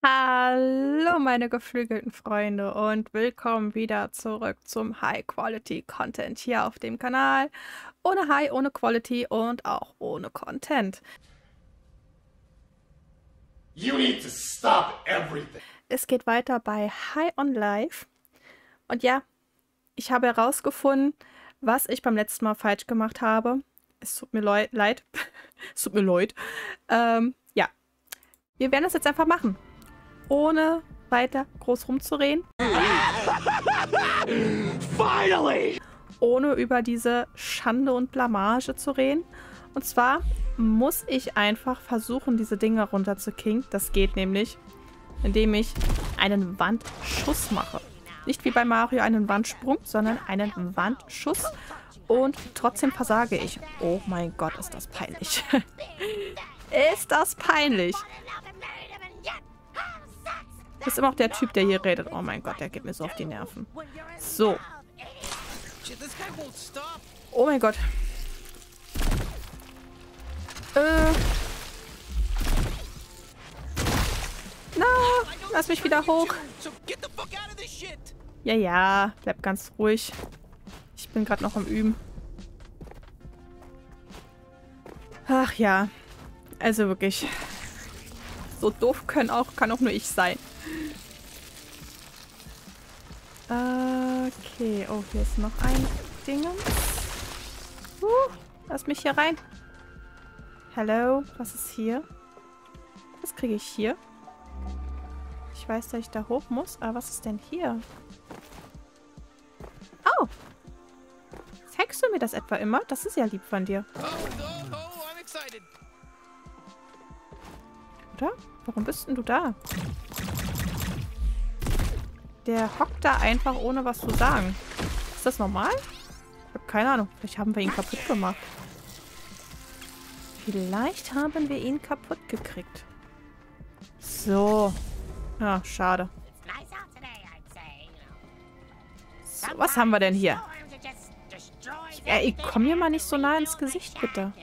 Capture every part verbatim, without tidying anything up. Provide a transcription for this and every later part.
Hallo meine geflügelten Freunde und willkommen wieder zurück zum High-Quality-Content hier auf dem Kanal. Ohne High, ohne Quality und auch ohne Content. You need to stop everything. Es geht weiter bei High on Life. Und ja, ich habe herausgefunden, was ich beim letzten Mal falsch gemacht habe. Es tut mir leid. Es tut mir leid. Ähm, ja, wir werden das jetzt einfach machen. Ohne weiter groß rumzureden. Finally! Ohne über diese Schande und Blamage zu reden. Und zwar muss ich einfach versuchen, diese Dinger runterzukriegen. Das geht nämlich, indem ich einen Wandschuss mache. Nicht wie bei Mario einen Wandsprung, sondern einen Wandschuss. Und trotzdem versage ich. Oh mein Gott, ist das peinlich. Ist das peinlich. Das ist immer auch der Typ, der hier redet. Oh mein Gott, der geht mir so auf die Nerven. So. Oh mein Gott. Äh. Na, lass mich wieder hoch. Ja, ja, bleib ganz ruhig. Ich bin gerade noch am Üben. Ach ja. Also wirklich. So doof können auch, kann auch nur ich sein. Okay. Oh, hier ist noch ein Ding. Uh, lass mich hier rein. Hallo, was ist hier? Was kriege ich hier? Ich weiß, dass ich da hoch muss, aber was ist denn hier? Oh! Zeigst du mir das etwa immer? Das ist ja lieb von dir. Oder? Warum bist denn du da? Der hockt da einfach, ohne was zu sagen. Ist das normal? Ich habe keine Ahnung. Vielleicht haben wir ihn kaputt gemacht. Vielleicht haben wir ihn kaputt gekriegt. So. Ja, schade. So, was haben wir denn hier? Ja, ich komm hier mal nicht so nah ins Gesicht, bitte.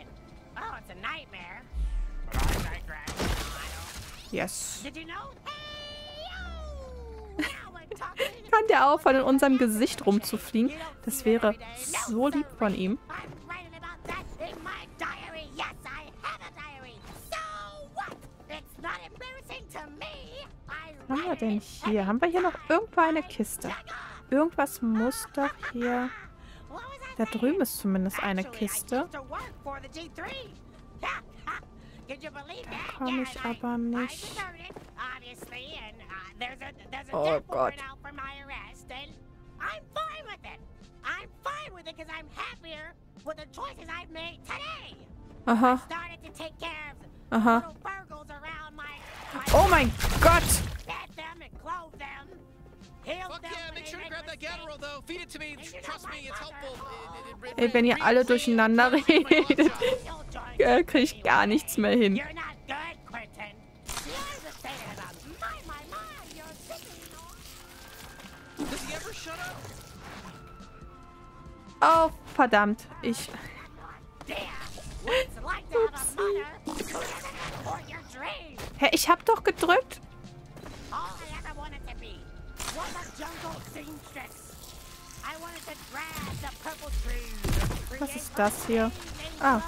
Yes. Kann der aufhören, in unserem Gesicht rumzufliegen? Das wäre so lieb von ihm. Was haben wir denn hier? Haben wir hier noch irgendwo eine Kiste? Irgendwas muss doch hier... Da drüben ist zumindest eine Kiste. Da komme ich aber nicht. Oh Gott. Aha. Aha. Oh mein Gott! Ey, wenn ihr alle durcheinander redet, äh, kriege ich gar nichts mehr hin. Oh, verdammt. Ich... Hä, ich hab doch gedrückt. Was ist das hier? Ah.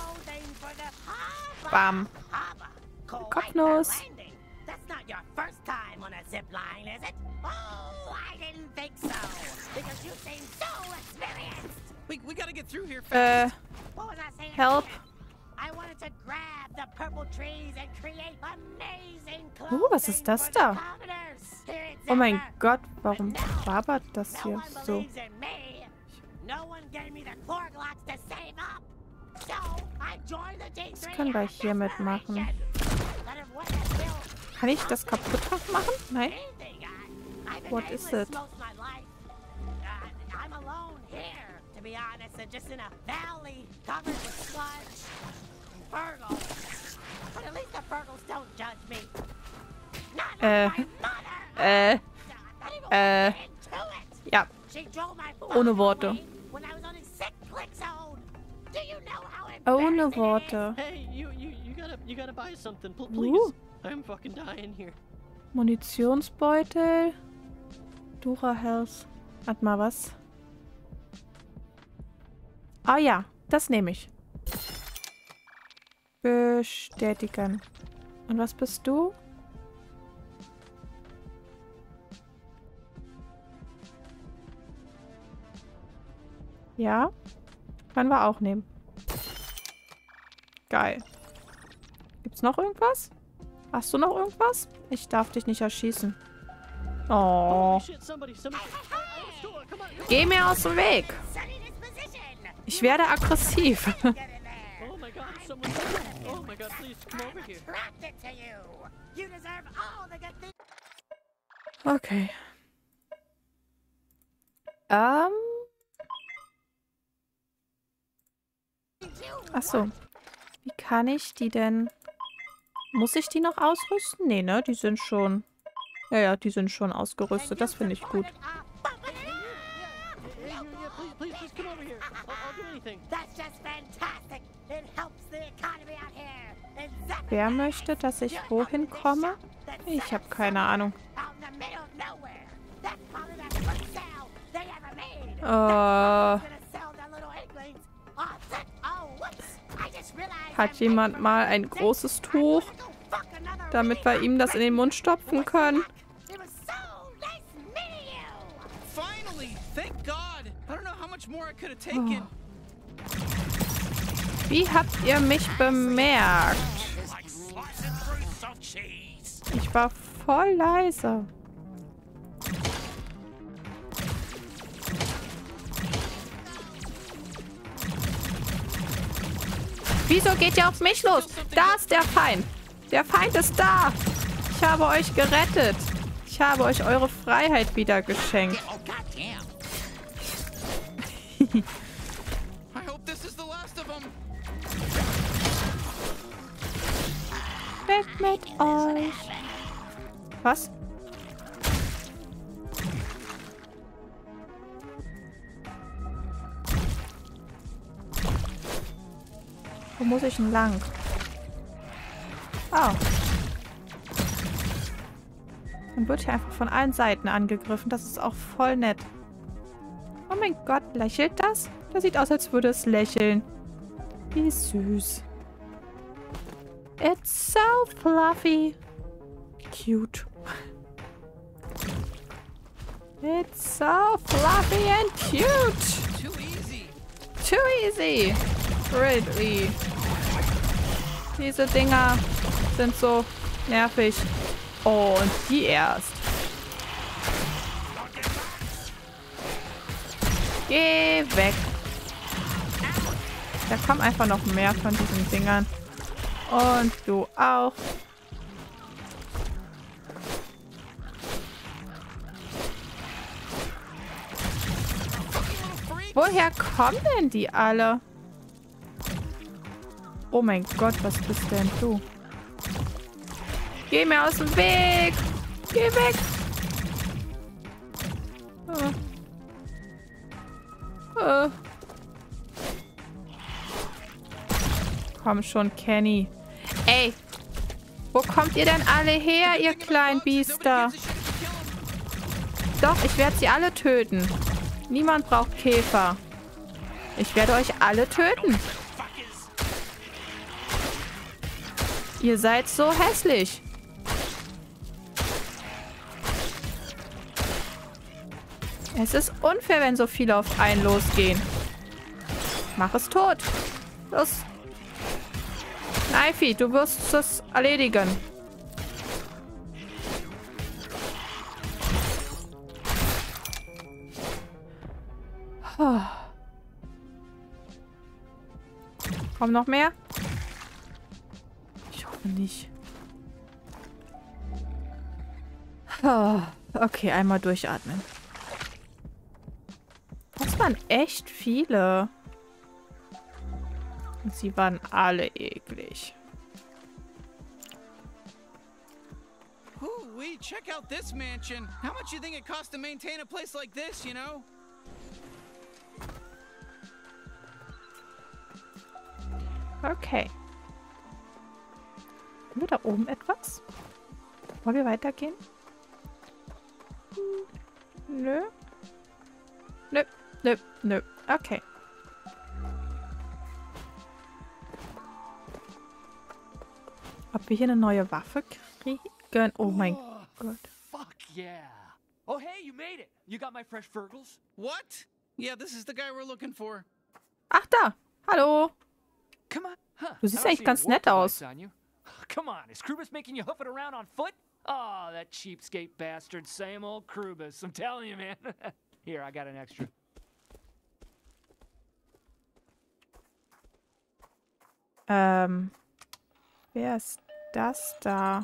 Bam. Kopfnuss. Äh. Help. Uh, was ist das da? Oh mein Gott, warum wabert das hier so? Was können wir hiermit machen? Kann ich das kaputt machen? Nein? What is it? Äh. Äh. Äh. Ja. Ohne Worte. Ohne Worte. Hey, you, you, you gotta, you gotta buy something, please. Uh. I'm fucking dying here. Munitionsbeutel. Dura-Health. Warte mal, was? Ah ja, das nehme ich. Bestätigen. Und was bist du? Ja. Können wir auch nehmen. Geil. Gibt's noch irgendwas? Hast du noch irgendwas? Ich darf dich nicht erschießen. Oh. Geh mir aus dem Weg. Ich werde aggressiv. Okay. Ähm. Achso. Wie kann ich die denn... Muss ich die noch ausrüsten? Nee, ne? Die sind schon... Ja, ja, die sind schon ausgerüstet. Das finde ich gut. Wer möchte, dass ich wohin komme? Ich habe keine Ahnung. Äh... Hat jemand mal ein großes Tuch, damit wir ihm das in den Mund stopfen können? Oh. Wie habt ihr mich bemerkt? Ich war voll leise. Wieso geht ihr auf mich los? Da ist der Feind. Der Feind ist da. Ich habe euch gerettet. Ich habe euch eure Freiheit wieder geschenkt. Weg mit euch. Was? Wo muss ich denn lang? Oh. Dann wird hier einfach von allen Seiten angegriffen. Das ist auch voll nett. Oh mein Gott, lächelt das? Das sieht aus, als würde es lächeln. Wie süß. It's so fluffy. Cute. It's so fluffy and cute. Too easy. Too easy. Really. Diese Dinger sind so nervig. Oh, und die erst. Geh weg. Da kommen einfach noch mehr von diesen Dingern. Und du auch. Woher kommen denn die alle? Oh mein Gott, was bist denn du? Geh mir aus dem Weg! Geh weg! Oh. Oh. Komm schon, Kenny. Ey! Wo kommt ihr denn alle her, ihr kleinen Biester? Doch, ich werde sie alle töten. Niemand braucht Käfer. Ich werde euch alle töten. Ihr seid so hässlich. Es ist unfair, wenn so viele auf einen losgehen. Mach es tot. Los. Kneifi, du wirst es erledigen. Oh. Kommen noch mehr? Ich hoffe nicht. Oh. Okay, einmal durchatmen. Das waren echt viele. Und sie waren alle eklig. Ooh-wee, check out this mansion. How much you think it costs to maintain a place like this, you know? Okay. Haben wir da oben etwas? Wollen wir weitergehen? Nö. Nö, nö, nö. Okay. Ob wir hier eine neue Waffe kriegen? Oh mein Gott. Fuck yeah. Oh, hey, you made it. You got my fresh Fergals? What? Yeah, this is the guy we're looking for. Ach, da. Hallo. Come on. Huh. Du siehst I don't eigentlich see ganz any nett warp aus. device on you. Come on, is Krubus making you hoof it around on foot? Oh, that cheapskate bastard. Same old Krubus. I'm telling you, man. Here, I got an extra. Ähm. Wer ist das da?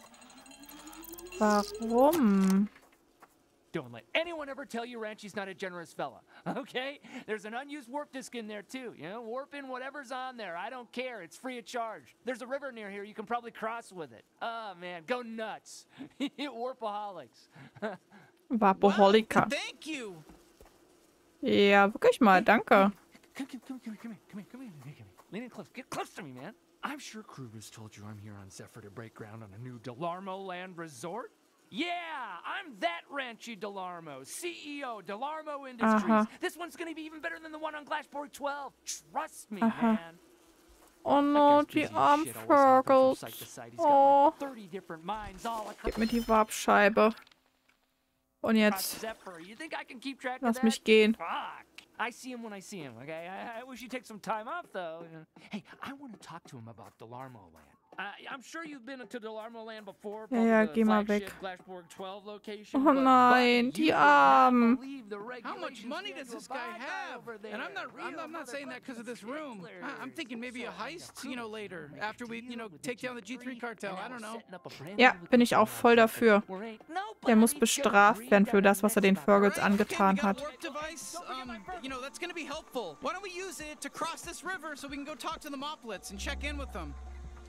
Warum? Don't let anyone ever tell you Ranchi's not a generous fella, okay? There's an unused warp disk in there, too. You know, warp in whatever's on there. I don't care. It's free of charge. There's a river near here. You can probably cross with it. Oh, man. Go nuts. Warpaholics. Vapoholika. Wow, thank you. Ja, wirklich mal. Danke. Come, come, come, come, come here, come here, come here, come here, come here. Lean in close. Get close to me, man. I'm sure Krubus told you I'm here on Zephyr to break ground on a new Delarmo Land resort. Yeah, I'm that Ranchi Delarmo, C E O, Delarmo Industries. Aha. This one's gonna be even better than the one on Glashborg twelve. Trust me, Aha. man. Oh no, That guy's die busy as armen shit, always hopping from Fergals. site to site. He's got Oh, like thirty different mines all across gib mir die Warpscheibe. Und jetzt Zephyr. You think I can keep track of lass that? mich gehen. Fuck. I see him when I see him, okay? I, I wish he'd take some time off, though. Hey, I want to talk to him about Delarmo Land. Uh, I'm sure you've been to Delarmo Land before. Ja, ja, probably geh the mal flagship weg. Glashborg twelve location. Oh but- nein, but die you would not Armen. believe the How much regulations money we had does to this guy abide by have? over there. And I'm not, I'm not, I'm not saying that because of this room. I, I'm thinking maybe a heist, you know, later. After we, you know, take down the G three cartel. I don't know. Ja, bin ich auch voll dafür. Der muss bestraft werden für das, was er den Fergals angetan okay, we got hat. a warp device. Um, you know, that's gonna be helpful. Why don't we use it to cross this river so we can go talk to the Moplets and check in with them?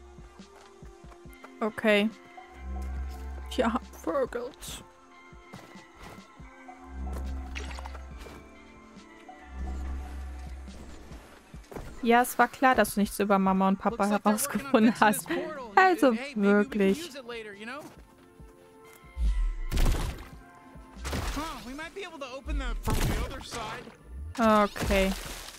Okay. Ja, Fergals. Ja, es war klar, dass du nichts über Mama und Papa Looks like they're working on herausgefunden fixing hast. this portal. Also Hey, maybe we can wirklich. use it later, you know? Huh, we might be able to open that from the other side. Okay.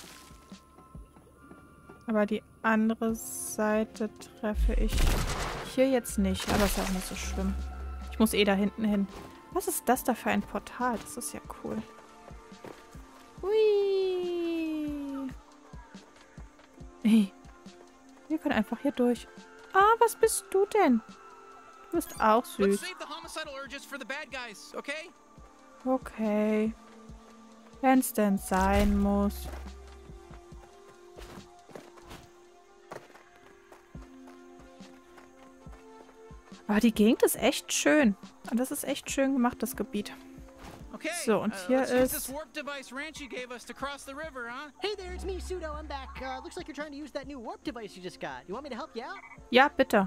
Aber die andere Seite treffe ich hier jetzt nicht. Aber ist ja auch nicht so schlimm. Ich muss eh da hinten hin. Was ist das da für ein Portal? Das ist ja cool. Hui. Hey. Wir können einfach hier durch. Ah, was bist du denn? Du bist auch Let's süß. save the homicidal urges for the bad guys, okay? Okay. Wenn's denn sein muss. Aber die Gegend ist echt schön. Und das ist echt schön gemacht, das Gebiet. Okay. So, und uh, hier let's use ist- this warp device Ranchi gave us to cross the river, huh? Hey there, it's me, Pseudo. I'm back. Uh, looks like you're trying to use that new warp device you just got. You want me to help you out? Ja, bitte.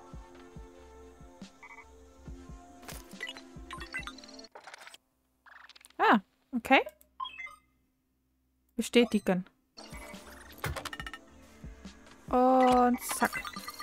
Ah, okay. Bestätigen. Und zack.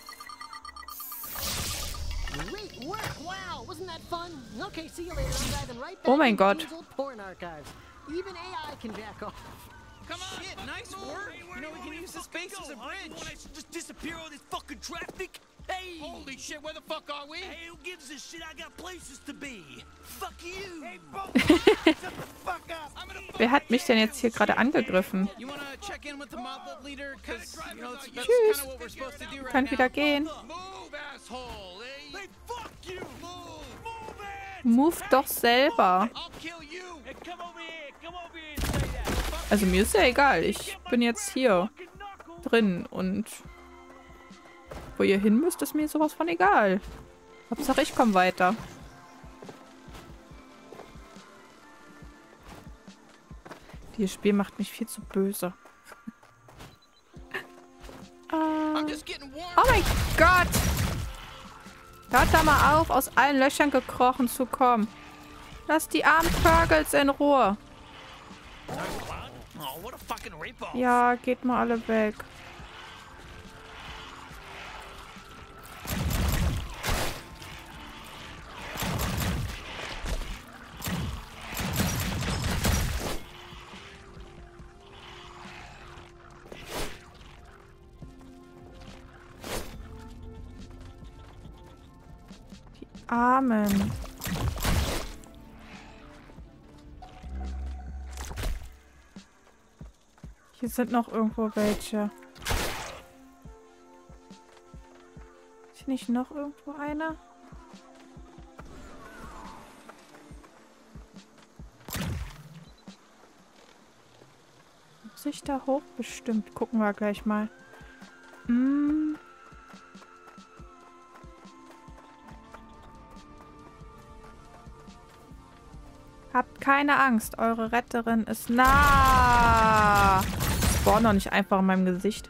Great work! Wow, wasn't that fun? Okay, see you later. I'm diving right back Oh mein into Gott. Dean's old porn archives. Even A I can jack off. Come on, shit, nice work. You know, we can use the space as a bridge. Just disappear all this fucking traffic? Hey! Holy shit, where the fuck are we? Hey, who gives a shit? I got places to be. Fuck you! Hey, shut the fuck up! I'm gonna Wer hat mich denn jetzt hier gerade angegriffen? You wanna check in with the Moblet leader? Cause, you know, that's, that's Tschüss. kinda what we're supposed to do right Kann now. wieder gehen. Move, asshole, eh? Hey, fuck you! Move! Move it! Move doch selber. I'll kill you! Hey, come over here! Come over here and say that! Also mir ist ja egal. Ich bin jetzt hier Fucking knuckle! drin und wo ihr hin müsst, ist mir sowas von egal. Hauptsache ich komme weiter. Dieses Spiel macht mich viel zu böse. I'm Ah. just getting warm. Oh mein Gott! Hört da mal auf, aus allen Löchern gekrochen zu kommen. Lass die armen Fergals in Ruhe. Oh, what a fucking rip-off! Ja, geht mal alle weg. Amen. Hier sind noch irgendwo welche. Ist hier nicht noch irgendwo einer? Muss ich da hoch? Bestimmt. Gucken wir gleich mal. Hm. Habt keine Angst. Eure Retterin ist nah. Spawn noch nicht einfach in meinem Gesicht.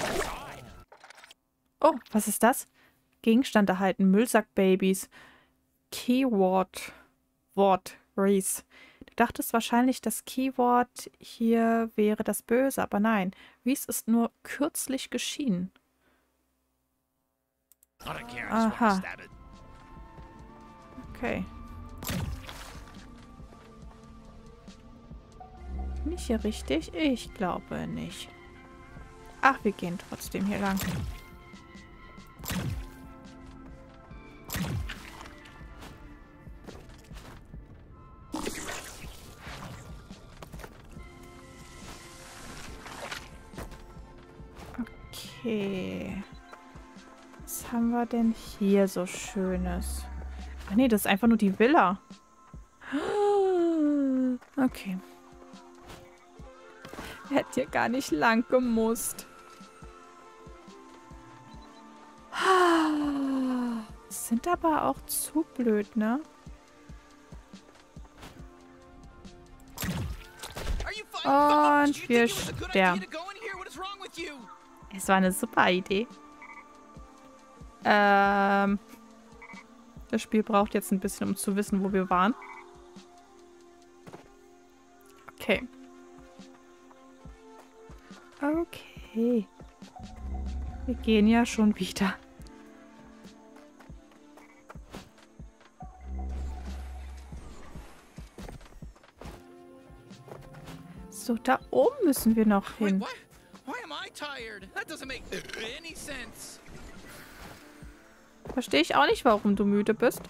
Oh, was ist das? Gegenstand erhalten. Müllsack-Babys. Keyword. Wort. Reese. Du dachtest wahrscheinlich, das Keyword hier wäre das Böse, aber nein. Reese ist nur kürzlich geschieden. Aha. Okay. Bin ich hier richtig? Ich glaube nicht. Ach, wir gehen trotzdem hier lang. Okay. Was haben wir denn hier so Schönes? Ach nee, das ist einfach nur die Villa. Okay. Hätte hier gar nicht lang gemusst. Sind aber auch zu blöd, ne? Und wir sterben. Es war eine super Idee. Ähm. Das Spiel braucht jetzt ein bisschen, um zu wissen, wo wir waren. Okay. Okay. Wir gehen ja schon wieder. So, da oben müssen wir noch hin. Wait, what? Why am I tired? That doesn't make any sense. Verstehe ich auch nicht, warum du müde bist.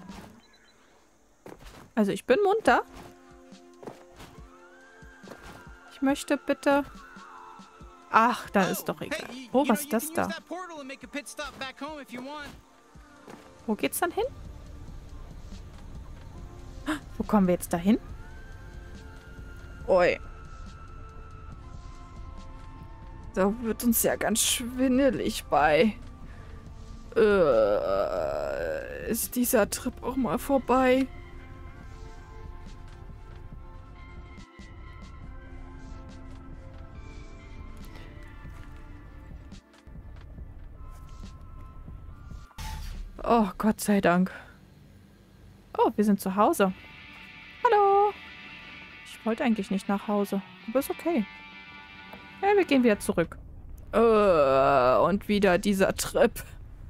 Also, ich bin munter. Ich möchte bitte... Ach, da ist doch egal. Oh, was ist das da? Wo geht's dann hin? Wo kommen wir jetzt dahin? Oi. Da wird uns ja ganz schwindelig bei. Äh, ist dieser Trip auch mal vorbei? Oh, Gott sei Dank. Oh, wir sind zu Hause. Hallo. Ich wollte eigentlich nicht nach Hause. Aber ist okay. Ja, wir gehen wieder zurück. Äh, und wieder dieser Trip.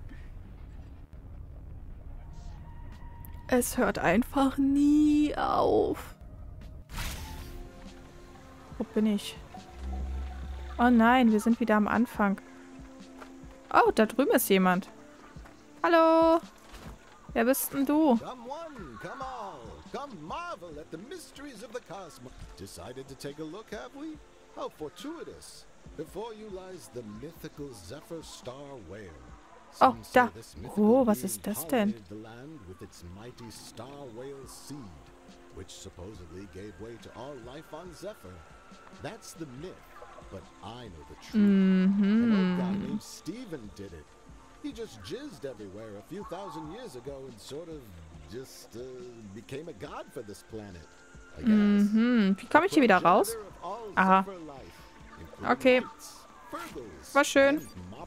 Es hört einfach nie auf. Wo bin ich? Oh nein, wir sind wieder am Anfang. Oh, da drüben ist jemand. Hallo. Wer bist denn du? Come one, come all, come marvel at the mysteries of the cosmos. Decided to take a look, have we? How fortuitous. Before you lies the mythical Zephyr Star Whale. Oh, da. Oh, was ist das denn? The land with its mighty Star Whale seed, which supposedly gave way to all life on Zephyr. That's the myth, but I know the truth. Mhm. An old guy named Steven did it. He just jizzed everywhere a few thousand years ago and sort of just uh, became a god for this planet. I guess. Mhm. Wie komme ich hier wieder raus? Aha. Okay. War schön.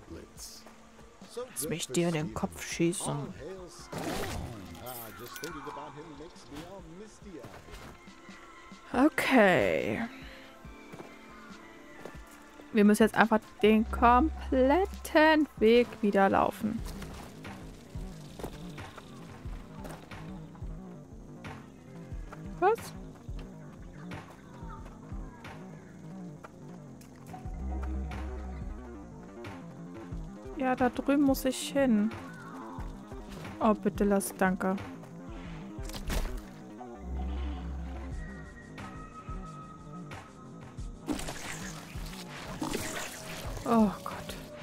Lass mich dir in den Kopf schießen. Okay. Wir müssen jetzt einfach den kompletten Weg wieder laufen. Was? Ja, da drüben muss ich hin. Oh, bitte lass, danke. Oh Gott.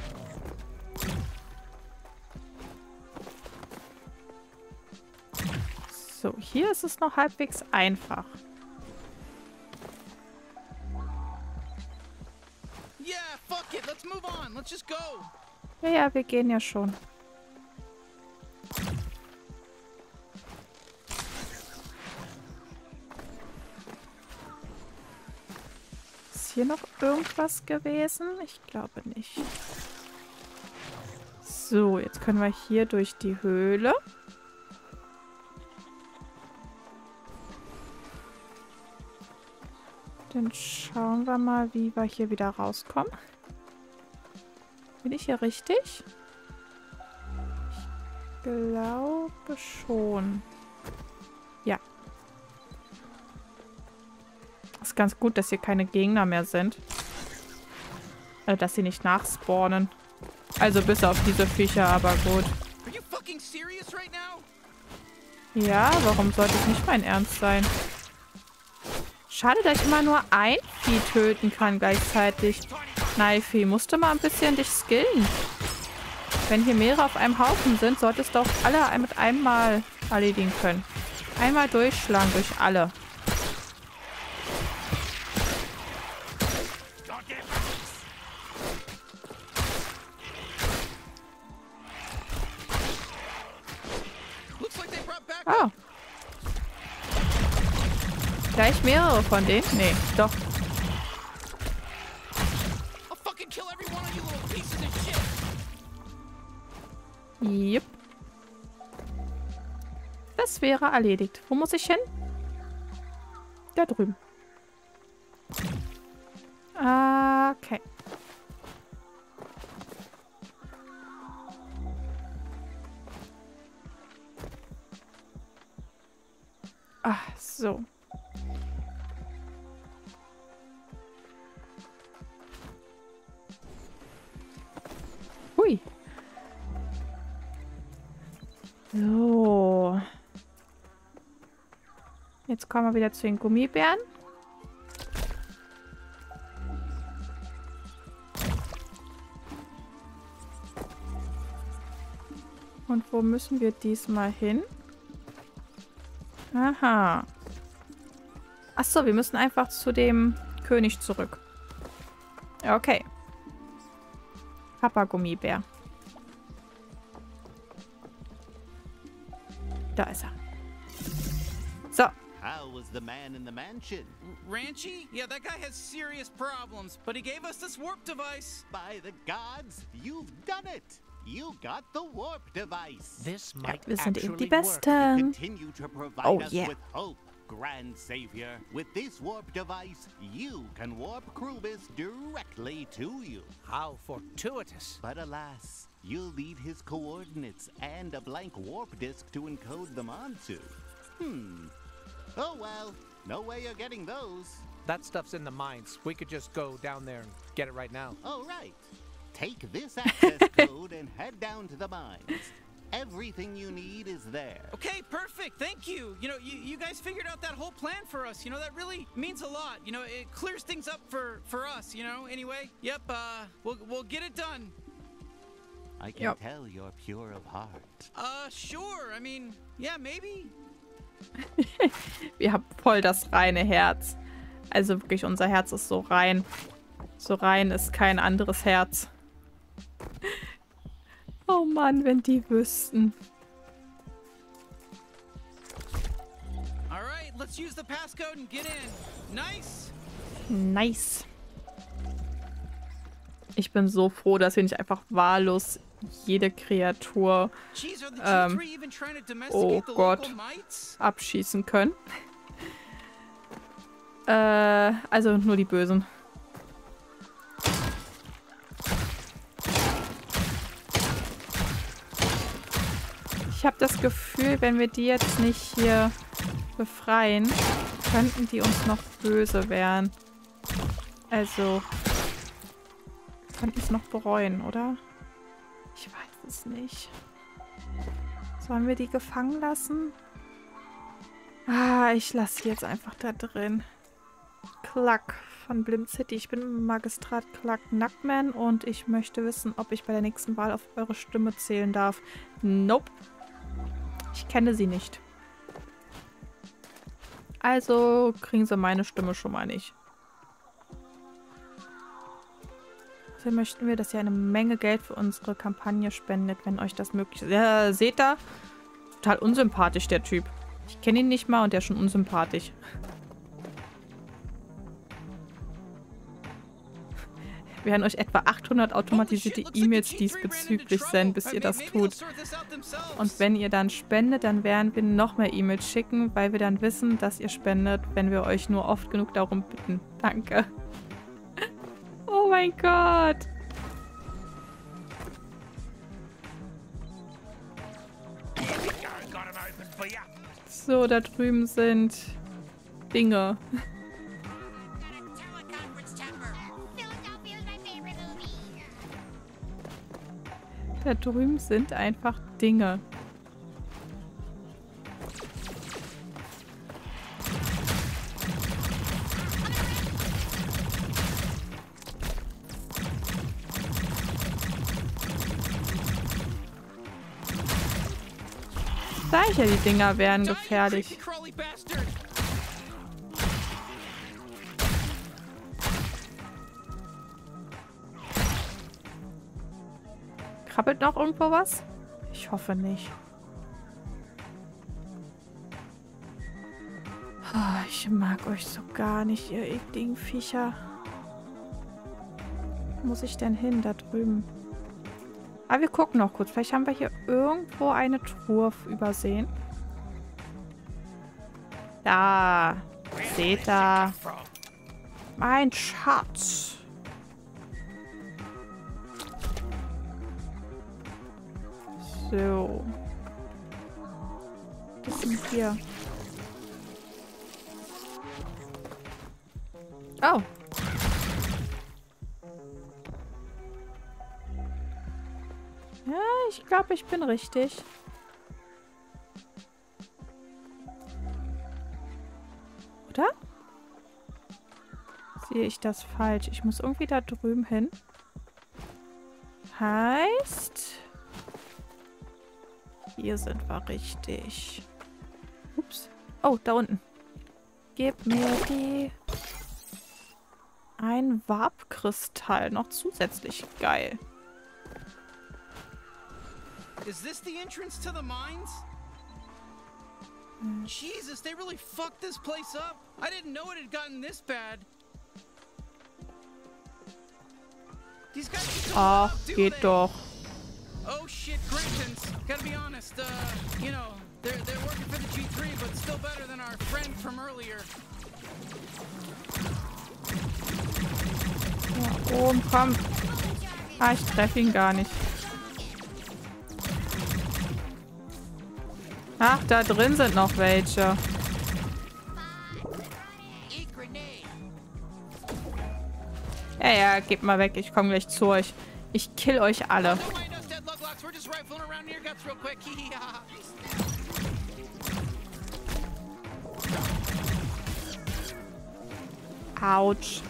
So, hier ist es noch halbwegs einfach. Yeah, fuck it. Let's move on. Let's just go. Ja, ja, wir gehen ja schon. Ist hier noch irgendwas gewesen? Ich glaube nicht. So, jetzt können wir hier durch die Höhle. Dann schauen wir mal, wie wir hier wieder rauskommen. Bin ich hier richtig? Ich glaube schon. Ja. Ist ganz gut, dass hier keine Gegner mehr sind. Also, dass sie nicht nachspawnen. Also bis auf diese Viecher, aber gut. Are you fucking serious right now? Ja, warum sollte es nicht mein Ernst sein? Schade, dass ich immer nur ein Vieh töten kann gleichzeitig. Kneifi, musst du mal ein bisschen dich skillen. Wenn hier mehrere auf einem Haufen sind, solltest du auch alle mit einem Mal erledigen können. Einmal durchschlagen durch alle. Oh. Gleich mehrere von denen? Nee, doch. Jupp. Das wäre erledigt. Wo muss ich hin? Da drüben. Okay. Ach, so. Hui. So. Jetzt kommen wir wieder zu den Gummibären. Und wo müssen wir diesmal hin? Aha. Achso, wir müssen einfach zu dem König zurück. Okay. Papa Gummibär. Da ist er. So. How was the man in the mansion? Ranchi? Yeah, that guy has serious problems, but he gave us this warp device. By the gods, you've done it. You got the warp device. This Ja, might wir sind eben die actually work. Besten. Continue to provide Oh, us yeah. with hope, Grand Savior. With this warp device, you can warp Krubis directly to you. How fortuitous. But alas, you'll need his coordinates and a blank warp disk to encode them onto. Hmm. Oh well, no way you're getting those. That stuff's in the mines. We could just go down there and get it right now. Oh, right. Take this access code and head down to the mines. Everything you need is there. Okay, perfect. Thank you. You know, you, you guys figured out that whole plan for us. You know, that really means a lot. You know, it clears things up for, for us, you know? Anyway, yep, uh, we'll, we'll get it done. I can Yep. tell you're pure of heart. Uh, sure. I mean, yeah, maybe. Wir haben voll das reine Herz. Also wirklich, unser Herz ist so rein. So rein ist kein anderes Herz. Oh Mann, wenn die wüssten. All right, let's use the passcode and get in. Nice. Nice. Ich bin so froh, dass wir nicht einfach wahllos jede Kreatur Jeez, are the Ähm, G three even trying to oh domesticate the Gott. local mites? abschießen können. Äh, also nur die Bösen. Ich habe das Gefühl, wenn wir die jetzt nicht hier befreien, könnten die uns noch böse werden. Also, könnten es noch bereuen, oder? Ich weiß es nicht. Sollen wir die gefangen lassen? Ah, ich lasse die jetzt einfach da drin. Klack, von Blim City. Ich bin Magistrat Clark Nackman und ich möchte wissen, ob ich bei der nächsten Wahl auf eure Stimme zählen darf. Nope. Ich kenne sie nicht. Also kriegen sie meine Stimme schon mal nicht. Dafür möchten wir, dass ihr eine Menge Geld für unsere Kampagne spendet, wenn euch das möglich ist. Ja, seht ihr? Total unsympathisch, der Typ. Ich kenne ihn nicht mal und der ist schon unsympathisch. Wir werden euch etwa achthundert automatisierte E-Mails diesbezüglich senden, bis ihr das tut. Und wenn ihr dann spendet, dann werden wir noch mehr E-Mails schicken, weil wir dann wissen, dass ihr spendet, wenn wir euch nur oft genug darum bitten. Danke. Oh mein Gott. So, da drüben sind Dinge. Da drüben sind einfach Dinge. Sag ich ja, die Dinger wären gefährlich. Krabbelt noch irgendwo was? Ich hoffe nicht. Oh, ich mag euch so gar nicht, ihr ekligen Viecher. Wo muss ich denn hin? Da drüben. Aber wir gucken noch kurz. Vielleicht haben wir hier irgendwo eine Truhe übersehen. Da. Seht ihr? Mein Schatz. So. Was ist denn hier? Oh. Ja, ich glaube, ich bin richtig. Oder? Sehe ich das falsch? Ich muss irgendwie da drüben hin. Heißt... Hier sind wir richtig. Ups. Oh, da unten. Gib mir die... Ein Warp-Kristall. Noch zusätzlich. Geil. Is this the entrance to the mines? Jesus, they really fucked this place up. I didn't know it had gotten this bad. These guys just don't Ach, stop, do geht they? doch. Oh shit, Grantons. Gotta be honest, uh, you know, they're, they're working for the G three, but still better than our friend from earlier. Ja, oben, komm. Ah, ich treffe ihn gar nicht. Ach, da drin sind noch welche. Ja, ja, geht mal weg. Ich komme gleich zu euch. Ich kill euch alle. Autsch.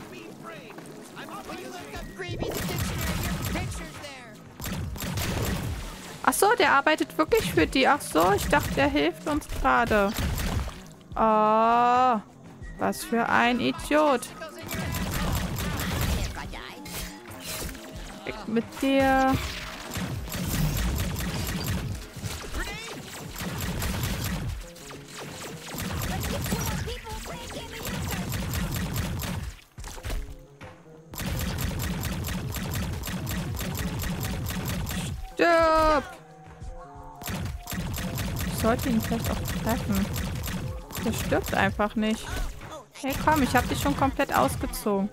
Ach so, der arbeitet wirklich für die. Ach so, ich dachte, der hilft uns gerade. Oh, was für ein Idiot. Weg mit dir. Stirb! Ich sollte ihn vielleicht auch treffen. Der stirbt einfach nicht. Hey, komm, ich habe dich schon komplett ausgezogen.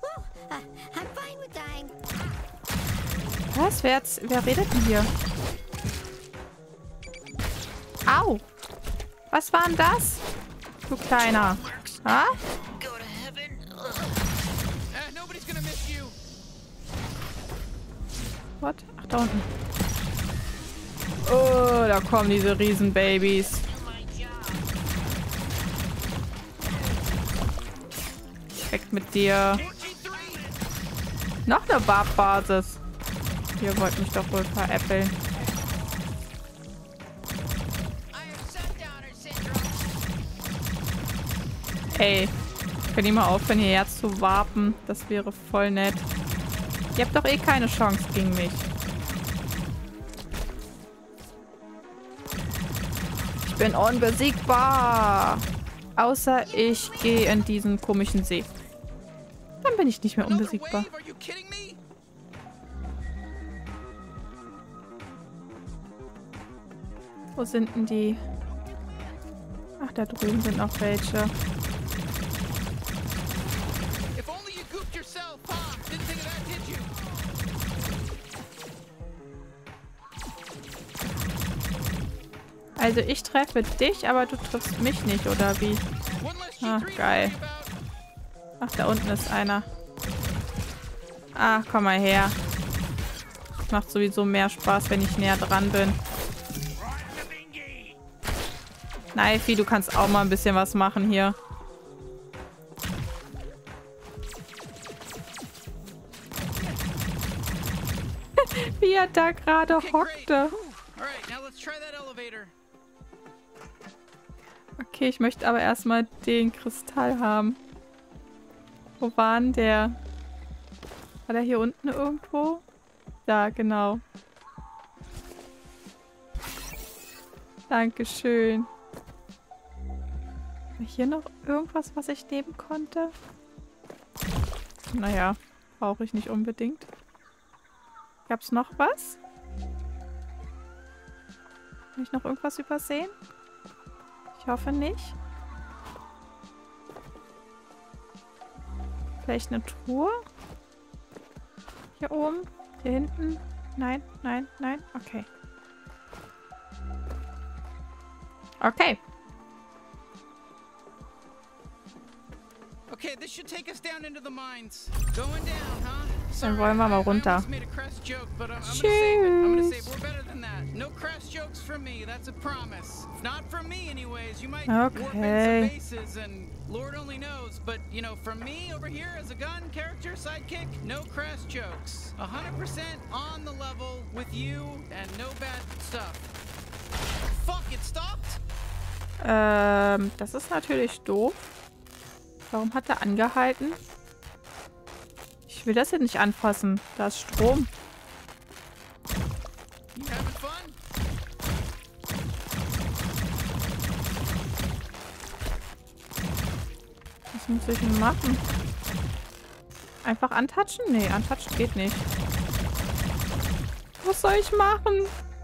Was? Wer, jetzt, wer redet denn hier? Au! Was war denn das? Du Kleiner. Ha? What? Ach, da unten. Oh, da kommen diese Riesenbabys. Weg mit dir. Noch eine Warp-Basis. Ihr wollt mich doch wohl veräppeln. Ey, könnt ihr mal aufhören, hierher zu warpen? Das wäre voll nett. Ihr habt doch eh keine Chance gegen mich. Ich bin unbesiegbar. Außer ich gehe in diesen komischen See. Dann bin ich nicht mehr unbesiegbar. Wo sind denn die? Ach, da drüben sind noch welche. Also ich treffe dich, aber du triffst mich nicht, oder wie? Ach, geil. Ach, da unten ist einer. Ach, komm mal her. Macht sowieso mehr Spaß, wenn ich näher dran bin. Naifi, du kannst auch mal ein bisschen was machen hier. Wie er da gerade hockte. Okay, ich möchte aber erstmal den Kristall haben. Wo war denn der? War der hier unten irgendwo? Da, genau. Dankeschön. War hier noch irgendwas, was ich nehmen konnte? Naja, brauche ich nicht unbedingt. Gab's noch was? Habe ich noch irgendwas übersehen? Ich hoffe nicht. Vielleicht eine Truhe? Hier oben? Hier hinten? Nein, nein, nein. Okay. Okay. Okay, this should take us down into the mines. Going down, huh? Dann wollen wir mal runter. Tschüss. Okay. Lord only knows, but you know, from me over here as a gun character sidekick, no crass jokes. one hundred percent on the level with you and no bad stuff. Fuck, it stopped. Ähm, das ist natürlich doof. Warum hat er angehalten? Ich will das hier nicht anfassen. Da ist Strom. Was muss ich denn machen? Einfach antatschen? Nee, antatschen geht nicht. Was soll ich machen?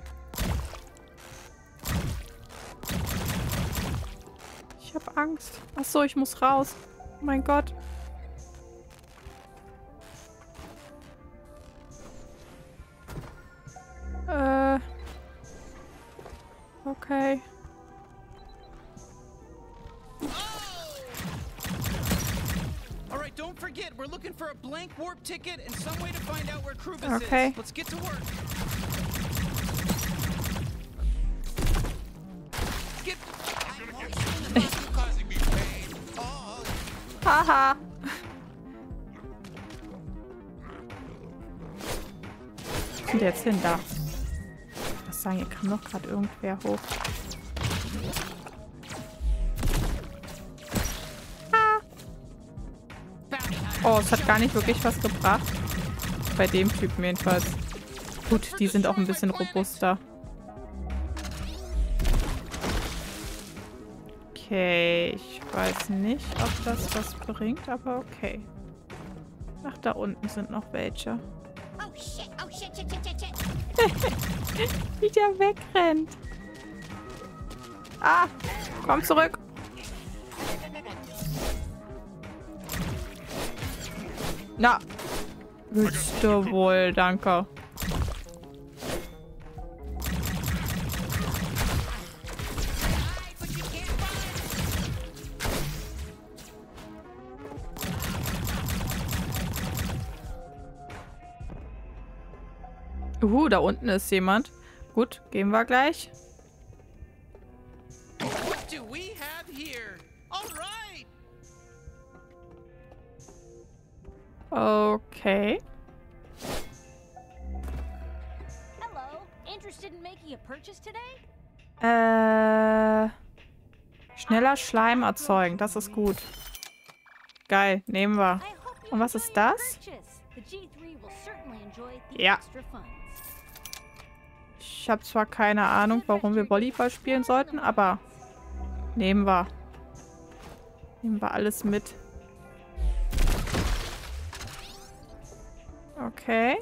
Ich habe Angst. Achso, ich muss raus. Oh mein Gott. Äh. Okay. Alright, don't forget, we're looking for a blank warp ticket and some way to find out where Krubis Okay. is. Let's get to work. Get Haha. Wo sind die jetzt hin? Da. Ich muss sagen, hier kam noch gerade irgendwer hoch. Ah. Oh, es hat gar nicht wirklich was gebracht. Bei dem Typen jedenfalls. Gut, die sind auch ein bisschen robuster. Okay, ich weiß nicht, ob das was bringt, aber okay. Ach, da unten sind noch welche. Oh shit, oh shit, shit, shit, shit. Wie der wegrennt. Ah, komm zurück. Na, willst du wohl, danke. Uh, da unten ist jemand. Gut, gehen wir gleich. What do we have here? All right. Okay. Hello. Interested in making a purchase today? Äh, schneller Schleim erzeugen. Das ist gut. Geil. Nehmen wir. I hope you Und was enjoy ist your das? purchase. The G three will certainly enjoy the Ja. extra funds. Ich habe zwar keine Ahnung, warum wir Volleyball spielen sollten, aber nehmen wir. Nehmen wir alles mit. Okay.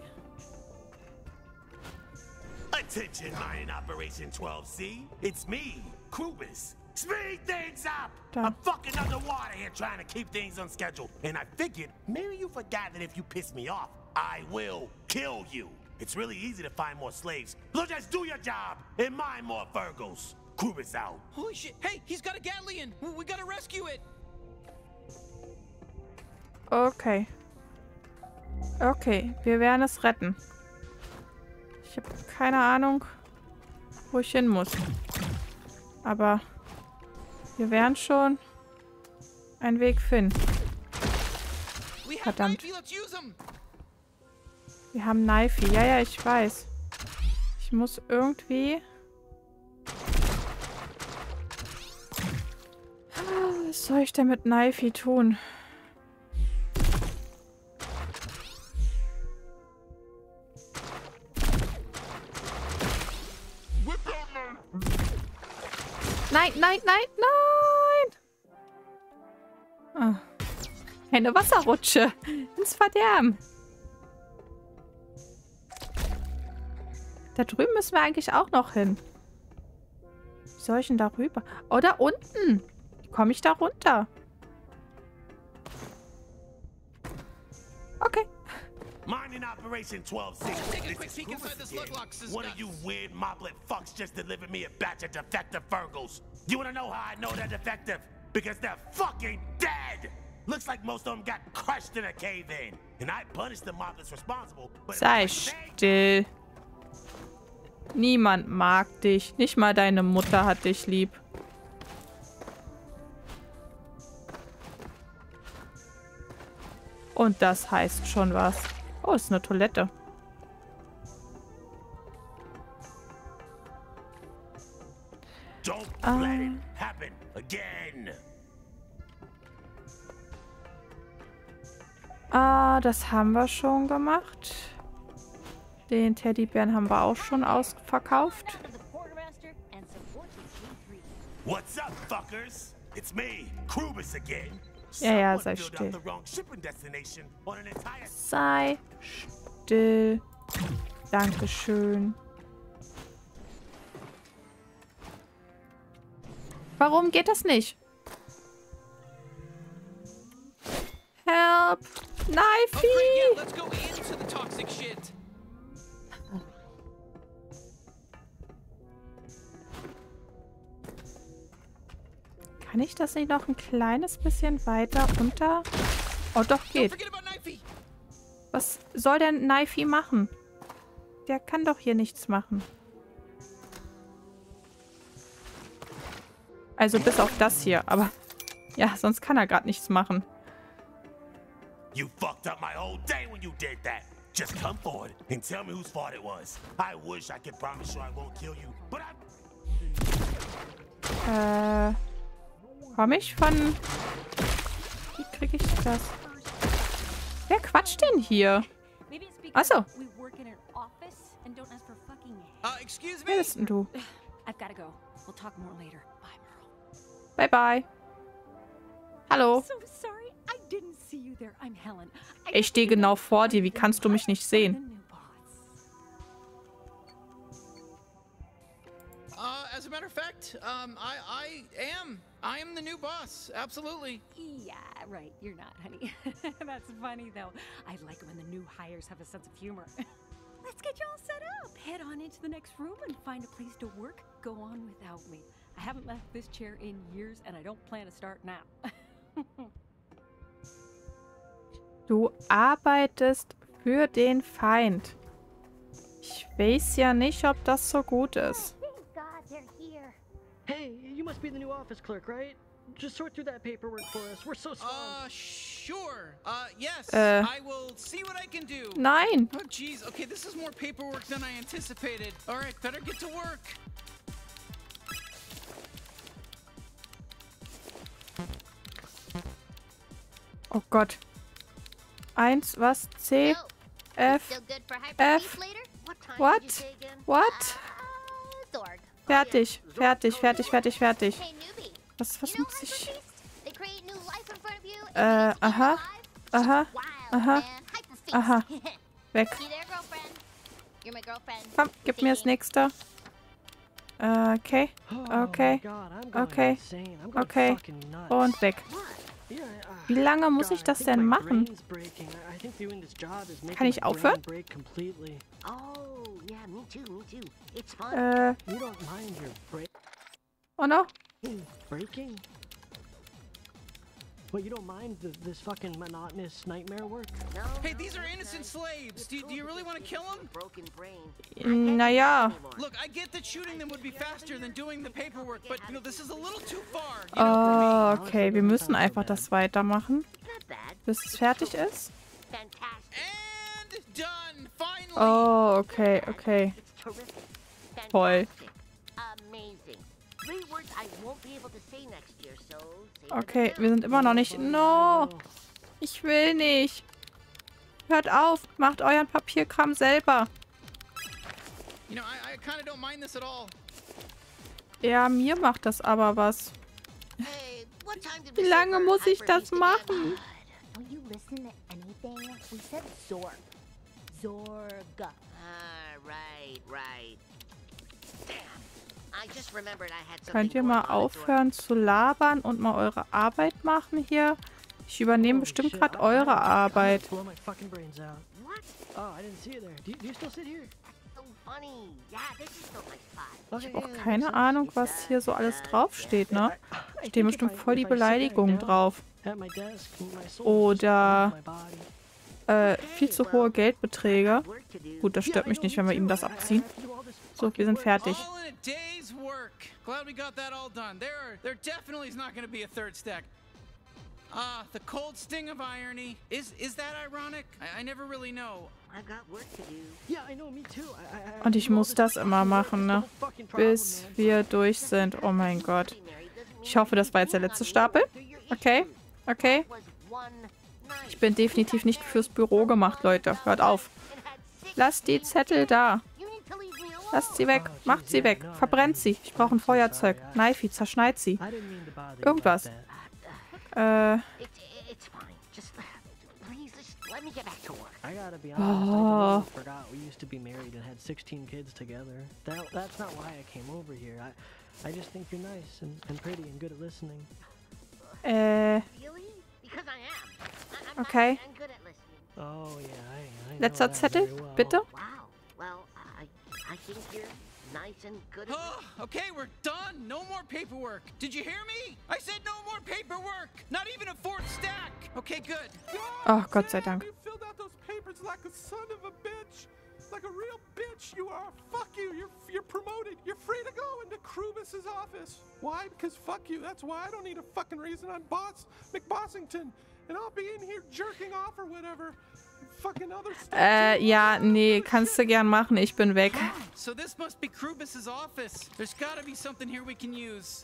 Attention, Mining Operation twelve C. It's me, Krubis. Speed things up! Da. I'm fucking underwater here trying to keep things on schedule. And I figured maybe you forgot that if you piss me off, I will kill you. It's really easy to find more slaves. So just do your job and mine more Virgos. Krubis out. Holy shit! Hey, he's got a Gatlian. We, we gotta rescue it. Okay. Okay, wir werden es retten. Ich habe keine Ahnung, wo ich hin muss. Aber wir werden schon einen Weg finden. We have Verdammt. Knifey, let's use him. Wir haben Knifey. Ja, ja, ich weiß. Ich muss irgendwie... Was soll ich denn mit Knifey tun? Nein, nein, nein, nein! Ah. Eine Wasserrutsche ins Verderben. Da drüben müssen wir eigentlich auch noch hin. Wie soll ich denn da rüber? Oh, da unten. Wie komme ich da runter? Okay. Mining Operation twelve C. Taking a quick This is peek inside Krubis this again. Luglox. One of you weird moblet fucks just delivered me a batch of defective Virgos. You wanna know how I know they're defective? Because they're fucking dead! Looks like most of them got crushed in a cave-in. And I punished the moblets responsible, but... Sei still. Niemand mag dich. Nicht mal deine Mutter hat dich lieb. Und das heißt schon was. Oh, ist eine Toilette. Don't Ah. let it happen again. Ah, das haben wir schon gemacht. Den Teddybären haben wir auch schon ausverkauft. Down to the quartermaster and support the G three. What's up, fuckers? It's me, Krubis again. Ja, ja, Someone sei filled still. out the wrong shipping destination on an entire... Sei still. Dankeschön. Warum geht das nicht? Help! Oh, great, Knifey! yeah, let's go into the toxic shit. Kann ich das nicht noch ein kleines bisschen weiter runter? Oh, doch, Don't geht. forget about Knifey. Was soll denn Knifey machen? Der kann doch hier nichts machen. Also bis auf das hier, aber ja, sonst kann er gerade nichts machen. You fucked up my whole day when you did that. Just come forward and tell me whose fault it was. I wish I could promise you I won't kill you, but I... Äh, komm ich von... Wie kriege ich das? Wer quatscht denn hier? Maybe it's Ach because so. we work in an office and don't ask for fucking Uh, excuse me? Wer bist denn du? I've gotta go. We'll talk more later. Bye, Merle. Bye, bye. Hallo. So sorry, I didn't see you there. I'm Helen. I Ich stehe genau vor dir. Wie kannst du mich nicht sehen? Uh, as a matter of fact, um, I, I am. I am the new boss. Absolutely. Yeah, right. You're not, honey. That's funny, though. I like when the new hires have a sense of humor. Let's get you all set up. Head on into the next room and find a place to work. Go on without me. I haven't left this chair in years, and I don't plan to start now. Du arbeitest für den Feind. Ich weiß ja nicht, ob das so gut ist. Thank God they're here. Hey, you must be the new office clerk, right? just sort through that paperwork for us. We're so small. Uh, sure. Uh, yes. Äh. I will see what I can do. Nein. Oh, jeez. Okay, this is more paperwork than I anticipated. All right, better get to work. Oh Gott. Eins, was? C, So, F, still good for hyper F. later? What time What? did you say again? What? Uh, Zorg. Fertig, fertig, fertig, fertig, fertig. Hey, newbie. Was, was You know muss ich... Hyperfeast? They create new life in front of you and Äh, you get to eat aha, alive. aha, Wild, aha, man. Hyperfeast. aha. Weg. See there, girlfriend? You're my girlfriend. Komm, gib mir das nächste. Äh, okay, Oh okay, my God, I'm going okay, insane. I'm going okay. fucking nuts. Und weg. Yeah, uh, Wie lange muss God, ich das I think denn my machen? brain's breaking. I- I think doing this job is making Kann ich my brain aufhören? break completely. Oh, yeah, me too, me too. It's fun. Äh, You don't mind your brain oh no. breaking? Well, you don't mind the, this fucking monotonous nightmare work? No, Hey, no, these are it's innocent nice. slaves. Do, do you really want to kill them? Broken brain. Naja. Look, I get that shooting them would be faster than doing the paperwork, but you know this is a little too far. You know, for me. Oh, okay, wir müssen einfach das weitermachen, Not bad. bis es fertig ist. Fantastic. And done. Finally. Oh, okay, okay. It's terrific. Toll. Fantastic. Amazing. Three words I won't be able to say next year, so say Okay, them wir now. sind immer noch nicht... No! Ich will nicht. Hört auf, macht euren Papierkram selber. You know, I, I kind of don't mind this at all. Ja, mir macht das aber was. Hey, what time did Wie we say lange for muss ich das Hyperfeast again? machen? Don't you listen to anything? We said Zorg. Zorg. Ah, right, right. Damn. I just remembered I had something Könnt ihr going mal on at Zorg. aufhören zu labern und mal eure Arbeit machen hier? Ich übernehme Holy bestimmt shit, gerade I- I- eure I'm gonna Arbeit. blow my fucking brains out. What? Oh, I didn't see you there. Do you, do you still sit here? So funny. Yeah, this is still my spot. Okay, Ich habe yeah, auch that makes keine sense. Ahnung, was hier so alles draufsteht, ne? Stehen bestimmt voll die Beleidigungen drauf. At my desk, my soul just Oder leaves my body. äh, viel zu hohe Geldbeträge. Work to do. Gut, das stört Yeah, I mich know, nicht, me wenn wir ihm too. das I- I abziehen. have to do all this So, wir fucking sind work. fertig. All in a day's work. Glad we got that all done. There, there definitely is not going to be a third stack. Ah, the cold sting of irony. Is is that ironic? I, I never really know. I've got work to do. Yeah, I know, me too. I- I- I have Und to ich do all muss this das fucking immer work. machen, It's ne? no fucking problem, Bis man. wir durch sind. Oh mein Gott. Ich hoffe, das war jetzt der letzte Stapel. Okay, okay. Ich bin definitiv nicht fürs Büro gemacht, Leute. Hört auf. Lasst die Zettel da. Lasst sie weg. Macht sie weg. Verbrennt sie. Ich brauche ein Feuerzeug. Kneifi, zerschneit sie. I didn't mean to bother you Irgendwas. about Äh, that. It, it's fine. Just please, just let me get back to work. I gotta be honest, I Oh. totally forgot we used to be married and had sixteen kids together. That, that's not why I came over here. I, I just think you're nice and, and pretty and good at listening. äh, Really? Because I am. I, I'm Okay. nice and good at listening. Oh yeah, I, I know letzter that Zettel, very well. bitte. Wow. Well, I I think you're nice and good at Oh, okay, we're done. No more paperwork. Did you hear me? I said no more paperwork. Not even a fourth stack. Okay, good. Oh, Gott sei Dank. You filled out those papers like a son of a bitch. Like a real bitch you are. Fuck you. You're you're promoted. You're free to go into Krubus's office. Why? Because fuck you. That's why I don't need a fucking reason. I'm Boss McBossington. And I'll be in here jerking off or whatever. Fucking other stuff. Äh, ja, nee, kannst du gern machen. Ich bin weg. So this must be Krubus's office. There's got to be something here we can use.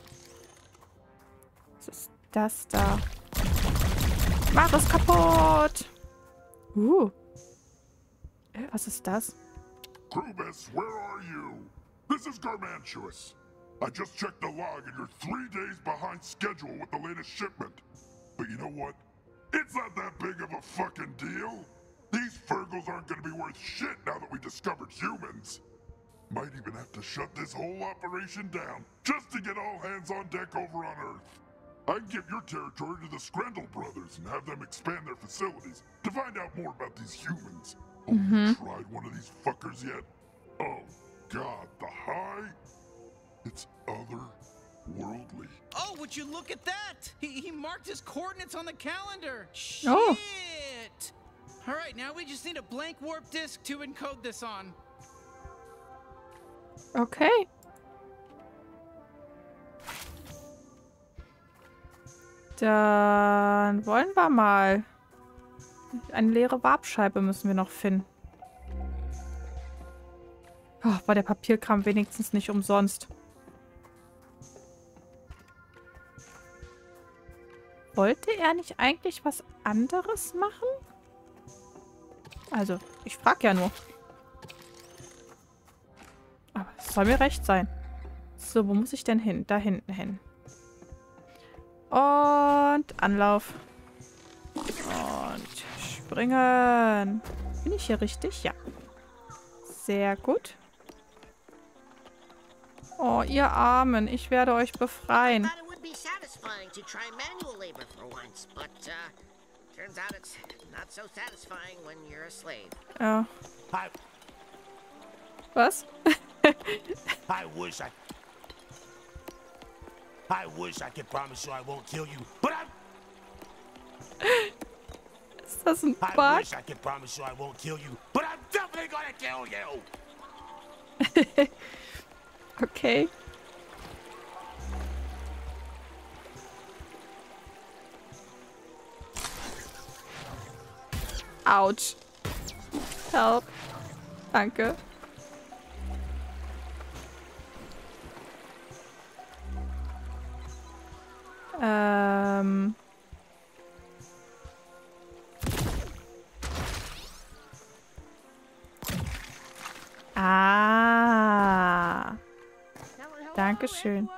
Was ist das da? Mach es kaputt! Uh. Äh, was ist das? Krubus, where are you? This is Garmantuous. I just checked the log and you're three days behind schedule with the latest shipment. But you know what? It's not that big of a fucking deal. These Fergals aren't gonna be worth shit now that we discovered humans. Might even have to shut this whole operation down just to get all hands on deck over on Earth. I can give your territory to the Scrandle brothers and have them expand their facilities to find out more about these humans. Oh, you tried one of these fuckers yet? Oh, God, the high? It's otherworldly. Oh, would you look at that? He, he marked his coordinates on the calendar. Shit! Oh. All right, now we just need a blank warp disk to encode this on. Okay. Dann wollen wir mal. Eine leere Warpscheibe müssen wir noch finden. Oh, war der Papierkram wenigstens nicht umsonst. Wollte er nicht eigentlich was anderes machen? Also, ich frage ja nur. Aber es soll mir recht sein. So, wo muss ich denn hin? Da hinten hin. Und Anlauf. Und springen. Bin ich hier richtig? Ja. Sehr gut. Oh, ihr Armen. Ich werde euch befreien. Ja. Was? I wish I... I wish I could promise you I won't kill you, but I'm... Ist das ein Bug? I wish I could promise you I won't kill you, but I'm definitely gonna kill you! Okay. Autsch. Help. Danke. Ähm... Ah. Dankeschön.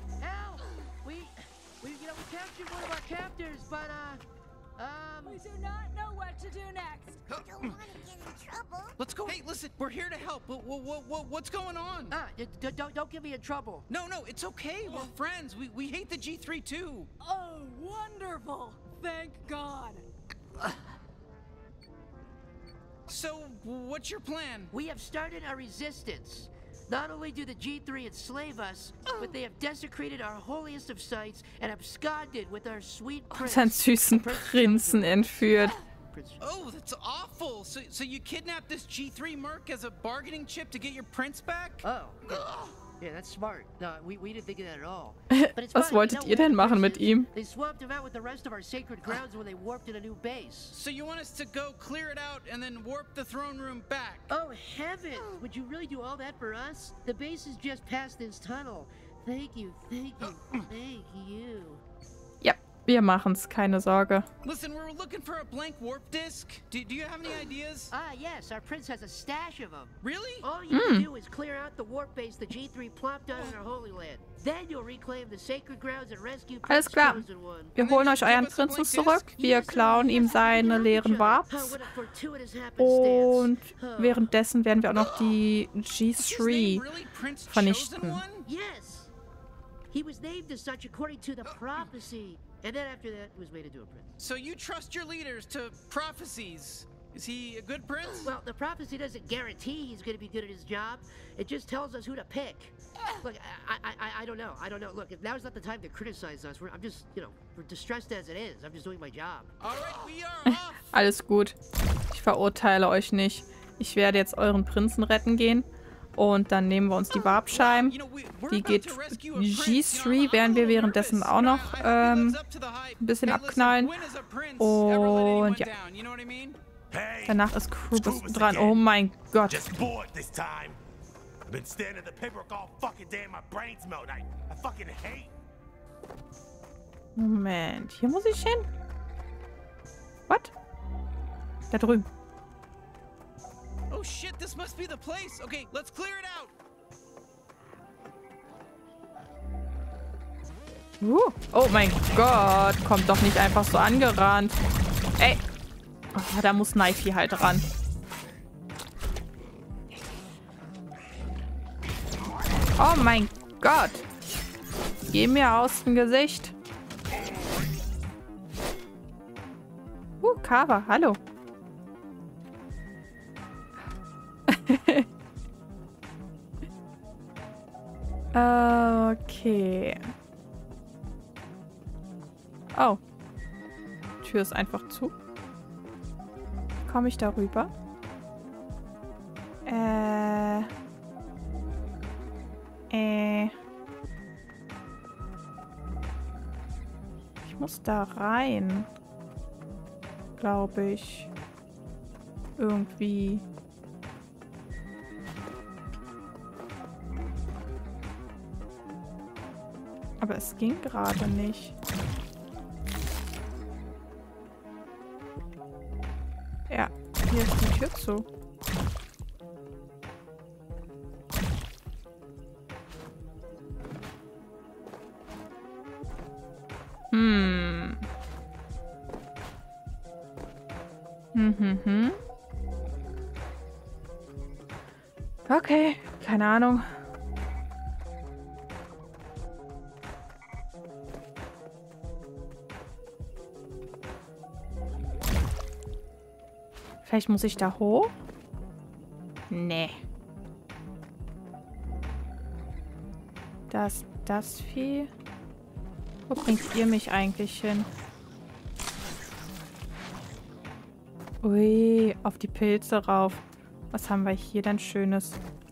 Let's go. Hey, listen, we're here to help. What, what, what, what's going on? Ah, don't, don't get me in trouble. No, no, it's okay. We're friends. We, we hate the G three too. Oh, wonderful. Thank God. So, what's your plan? We have started a resistance. Not only do the G three enslave us, but they have desecrated our holiest of sites and absconded with our sweet prince. Unseren süßen Prinzen entführt. Oh, that's awful. So, so you kidnapped this G three merc as a bargaining chip to get your prince back? Oh, yeah, yeah that's smart. No, we, we didn't think of that at all. But it's Was fine. wolltet You know ihr denn machen mit ihm? They swapped him out with the rest of our sacred grounds when they warped in a new base. So you want us to go clear it out and then warp the throne room back? Oh, heavens! Would you really do all that for us? The base is just past this tunnel. Thank you, thank you, thank you. Ja, wir machen's, keine Sorge. Listen, we're looking for a blank warp disk. Do, do you have any ideas? Ah, yes, our prince has a stash of them. Really? All you mm. do is clear out the warp base the G three plopped down in our Holy Land. Then you'll reclaim the sacred grounds and rescue Alles klar. Wir holen euch euren Prinzen zurück. Wir klauen ihm seine leeren Warps. Und währenddessen werden wir auch noch die G three vernichten. Yes. He was named as such according to the prophecy. And then after that, he was made into a prince. So you trust your leaders to prophecies? Is he a good prince? Well, the prophecy doesn't guarantee he's going to be good at his job. It just tells us who to pick. Look, I, I, I don't know. I don't know. Look, if now's not the time to criticize us. We're, I'm just, you know, we're distressed as it is. I'm just doing my job. All right, we are off. Alles gut. Ich verurteile euch nicht. Ich werde jetzt euren Prinzen retten gehen. Und dann nehmen wir uns die Warpscheiben. Die geht G three, werden wir währenddessen auch noch ähm, ein bisschen abknallen. Und ja. Danach ist Krubus dran. Oh mein Gott. Moment. Hier muss ich hin? Was? Da drüben. Oh shit, this must be the place. Okay, let's clear it out. Uh, oh mein Gott, kommt doch nicht einfach so angerannt. Ey. Oh, da muss Knifey halt ran. Oh mein Gott. Geh mir aus dem Gesicht. Uh, Kava, hallo. Okay. Oh. Tür ist einfach zu. Komme ich darüber? Äh. Äh. Ich Ich muss da rein. Glaube ich. Irgendwie. Aber es ging gerade nicht. Ja, hier ist die Tür zu. Hm. Hm, hm, hm. Okay, keine Ahnung. Vielleicht muss ich da hoch? Nee. Das, das Vieh. Wo bringt ihr mich eigentlich hin? Ui, auf die Pilze rauf. Was haben wir hier denn Schönes?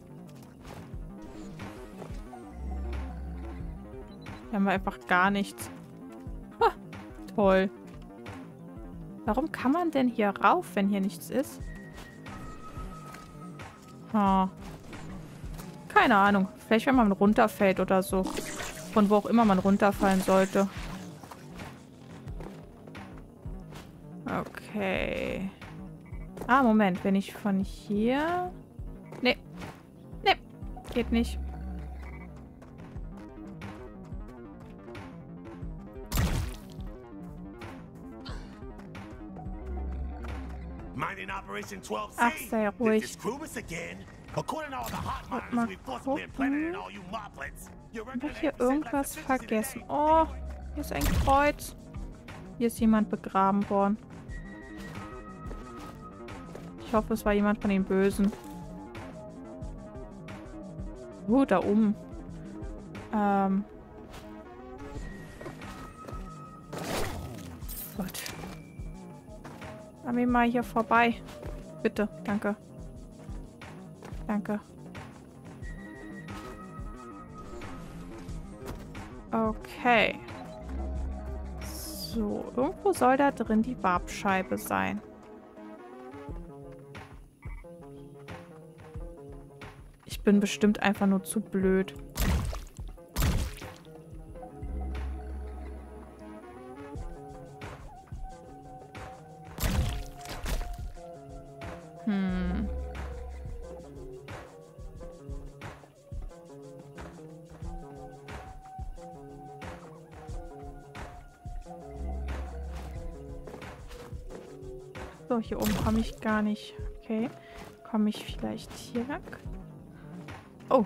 Hier haben wir einfach gar nichts. Ha, toll. Warum kann man denn hier rauf, wenn hier nichts ist? Oh. Keine Ahnung. Vielleicht, wenn man runterfällt oder so. Von wo auch immer man runterfallen sollte. Okay. Ah, Moment. Wenn ich von hier... Nee. Nee. Geht nicht. Ach, sei ruhig. Mal gucken. Habe ich hier irgendwas vergessen? Oh, hier ist ein Kreuz. Hier ist jemand begraben worden. Ich hoffe, es war jemand von den Bösen. Uh, da oben. Ähm. Gott. Lass mich mal hier vorbei. Bitte, danke. Danke. Okay. So, irgendwo soll da drin die Warpscheibe sein. Ich bin bestimmt einfach nur zu blöd. Hm. So, hier oben komme ich gar nicht. Okay. Komme ich vielleicht hier lang? Oh.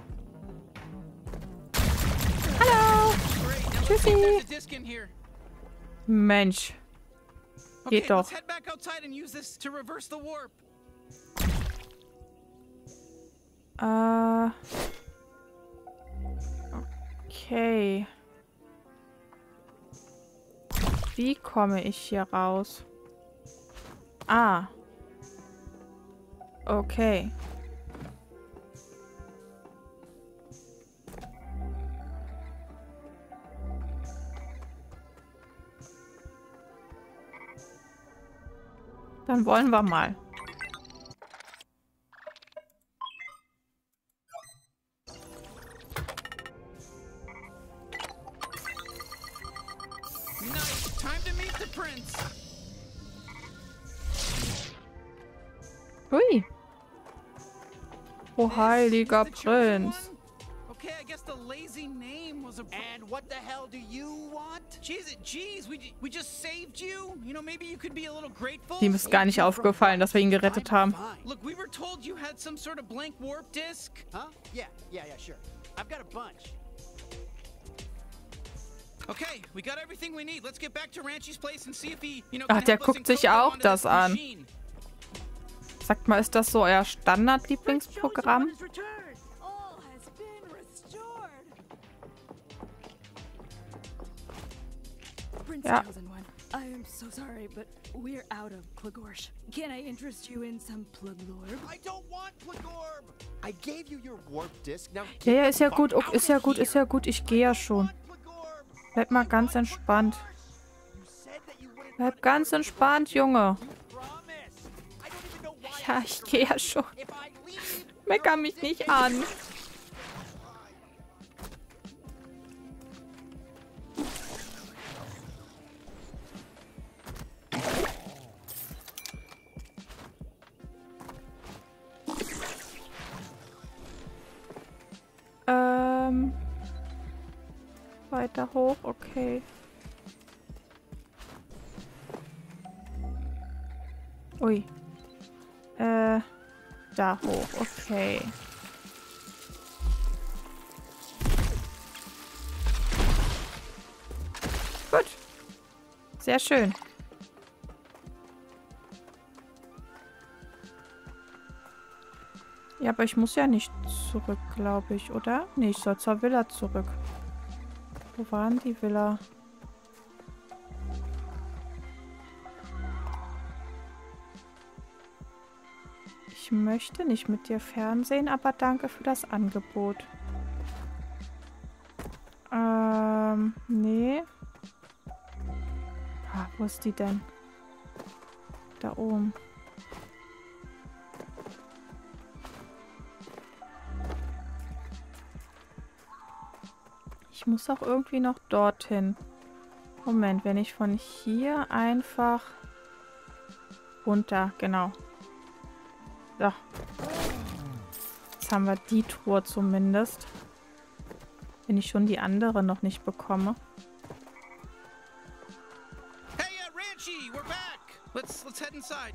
Hallo. Tschüssi. Mensch. Geht doch. Äh. Okay. Wie komme ich hier raus? Ah. Okay. Dann wollen wir mal. Nice. Time to meet the prince. Hui. Oh, heiliger Prinz. Okay, I guess the lazy name was a... And what the hell do you want? Jeez, jeez, we, we just saved you. You know, maybe you could be a little grateful. Ihm ist gar nicht aufgefallen, dass wir ihn gerettet haben. Look, we were told you had some sort of blank warp disk. Huh? Yeah, yeah, yeah, sure. I've got a bunch. Okay, we got everything we need. Let's get back to Ranchi's place and see if he, you know, Ach, der guckt sich auch das an. Sagt mal, ist das so euer Standard-Lieblingsprogramm? Ja. I am so sorry, but we're out of Plagorsh. Can I interest you in some Plagorb? I don't want Plagorb. I gave you your warp disk. Now Ja, ja, ist ja gut, ist ja gut, ist ja gut. Ich gehe ja schon. Bleib mal ganz entspannt. Bleib ganz entspannt, Junge. Ja, ich gehe ja schon. Mecker mich nicht an. Ähm... Weiter hoch, okay. Ui. Äh, da hoch, okay. Gut. Sehr schön. Ja, aber ich muss ja nicht zurück, glaube ich, oder? Nee, ich soll zur Villa zurück. Wo war denn die Villa? Ich möchte nicht mit dir fernsehen, aber danke für das Angebot. Ähm, nee. Ah, wo ist die denn? Da oben. Ich muss auch irgendwie noch dorthin. Moment, wenn ich von hier einfach runter, genau. So. Jetzt haben wir die Tour zumindest. Wenn ich schon die andere noch nicht bekomme. Hey, uh, Ranchi, we're back. Let's let's head inside.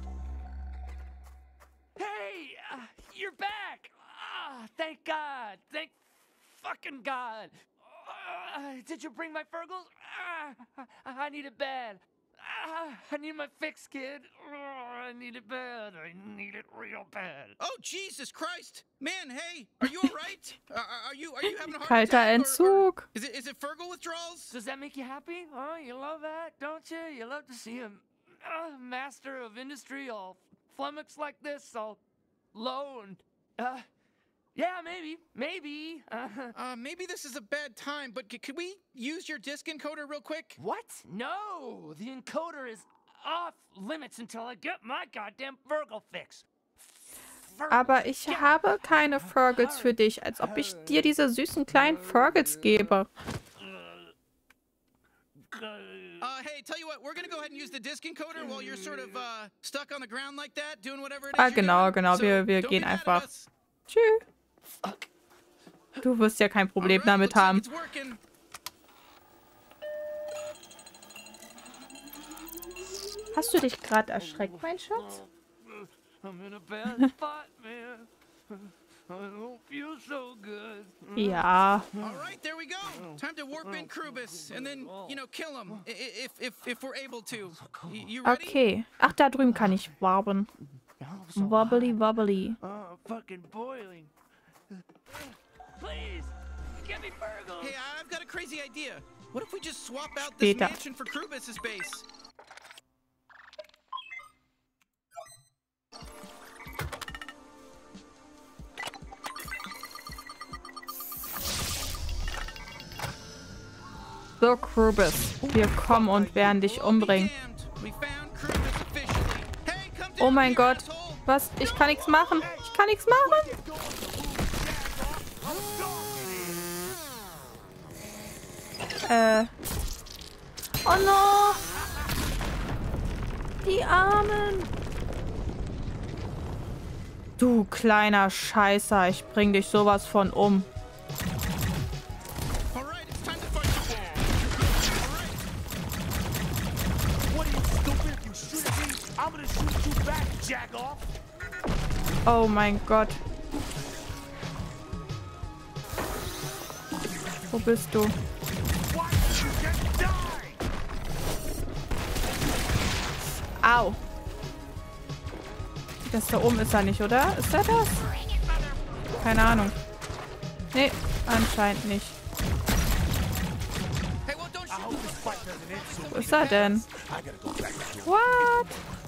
Hey, uh, you're back. Ah, thank God. Thank fucking God. Uh, did you bring my Fergles? Uh, I need it bad. Uh, I need my fix, kid. Uh, I need it bad. I need it real bad. Oh, Jesus Christ. Man, hey, are you all right? uh, are you are you having a heart Kalter attack? Entzug. Or, or is it is it Fergal withdrawals? Does that make you happy? Oh, you love that, don't you? You love to see a uh, master of industry all flummoxed like this, all low and uh yeah, maybe, maybe. Uh, uh, maybe this is a bad time, but c could we use your disk encoder real quick? What? No, the encoder is off limits until I get my goddamn Fergal fix. Fergal. Aber ich habe keine Fergles für dich, als ob ich dir diese süßen kleinen Fergles gebe. Uh, hey, tell you what, we're gonna go ahead and use the disk encoder while you're sort of uh, stuck on the ground like that, doing whatever it is. Ah, genau, genau. Wir, wir gehen einfach. Tschüss. Du wirst ja kein Problem damit haben. Hast du dich gerade erschreckt, mein Schatz? Ja. Alright, there we go. Time to warp in Krubis and then, you know, kill him if if if we're able to. You ready? Okay. Ach, da drüben kann ich warben. Wobbly wobbly. Oh, fucking boiling. Please, get me Fergal. Hey, I've got a crazy idea. What if we just swap out this Später. mansion for Krubis' base? So, Krubis, wir kommen und werden dich umbringen. Oh mein Gott. Was? Ich kann nichts machen. Ich kann nichts machen. Äh. Oh no. Die Armen. Du kleiner Scheißer. Ich bring dich sowas von um. Oh mein Gott. Wo bist du? Au. Das da oben ist er nicht, oder? Ist er das? Keine Ahnung. Nee, anscheinend nicht. Wo ist er denn? What?